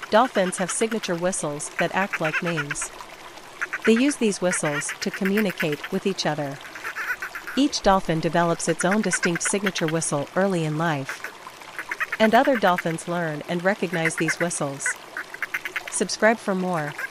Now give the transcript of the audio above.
Dolphins have signature whistles that act like names. They use these whistles to communicate with each other. Each dolphin develops its own distinct signature whistle early in life, and other dolphins learn and recognize these whistles. Subscribe for more.